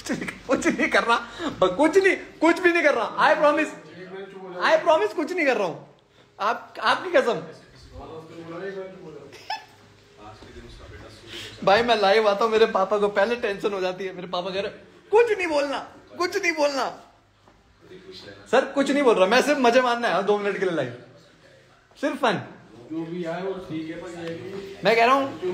कुछ नहीं कर रहा, कुछ भी नहीं कर रहा। आई प्रॉमिस कुछ नहीं कर रहा हूँ, आपकी कसम। भाई मैं लाइव आता हूँ, मेरे पापा को पहले टेंशन हो जाती है। मेरे पापा कह रहे कुछ नहीं बोलना सर, कुछ नहीं बोल रहा, मैं सिर्फ मजे मारना है 2 मिनट के लिए लाइव, सिर्फ फन। जो भी आए वो ठीक है, मैं कह रहा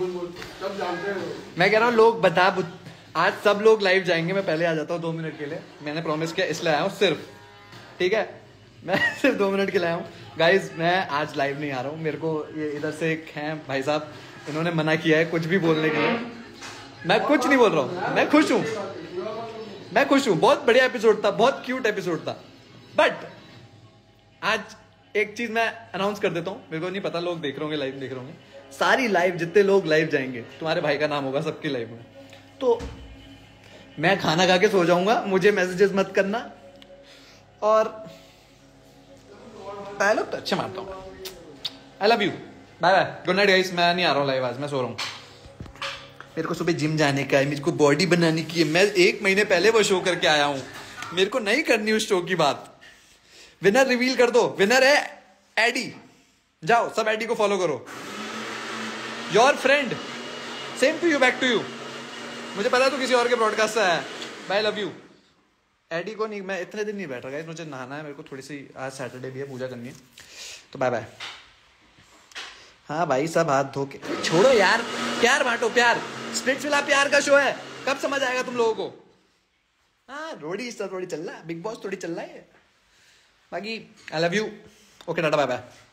हूँ लोग बता, आज सब लोग लाइव जाएंगे, मैं पहले आ जाता हूँ 2 मिनट के लिए। मैंने प्रॉमिस किया इसलिए आया हूँ सिर्फ, ठीक है। मैं सिर्फ 2 मिनट के लिए आया हूँ गाइज। मैं आज लाइव नहीं आ रहा हूँ, मेरे को ये इधर से एक हैं भाई साहब, इन्होंने मना किया है कुछ भी बोलने के लिए। मैं कुछ नहीं बोल रहा हूँ, मैं खुश हूँ। बहुत बढ़िया एपिसोड था, बहुत क्यूट एपिसोड था। बट आज एक चीज मैं अनाउंस कर देता हूँ, मेरे को नहीं पता लोग देख रहे होंगे, लाइव देख रहे होंगे, सारी लाइव जितने लोग लाइव जाएंगे तुम्हारे भाई का नाम होगा सबकी लाइव में। तो मैं खाना खा के सो जाऊंगा, मुझे मैसेजेस मत करना। और डायलॉग तो अच्छे मारता हूँ। I love you, bye bye, good night guys. मैं नहीं आ रहा हूँ लाइव आज, मैं सो रहा हूँ। मेरे को सुबह जिम जाने का है, मेरे को बॉडी बनाने की है। मैं 1 महीने पहले वो शो करके आया हूँ, मेरे को नहीं करनी उस शो की बात। विनर रिवील कर दो, विनर है एडी। जाओ सब एडी को फॉलो करो। Your friend, same to you, back to you. मुझे पता है तू किसी और के ब्रॉडकास्ट से आया है। Bye, love you. एडी को नहीं, मैं इतने दिन नहीं बैठ रहा, मुझे नहाना है, मेरे को थोड़ी सी आज सैटरडे भी है, पूजा करनी है, तो बाय बाय। हाँ भाई सब हाथ धो के छोड़ो यार, प्यार बांटो, प्यार। स्प्लिट्सविला प्यार का शो है, कब समझ आएगा तुम लोगों को। हाँ रोडी चल रहा है, बिग बॉस थोड़ी चल रहा है। बाकी I love you, okay tata bye bye.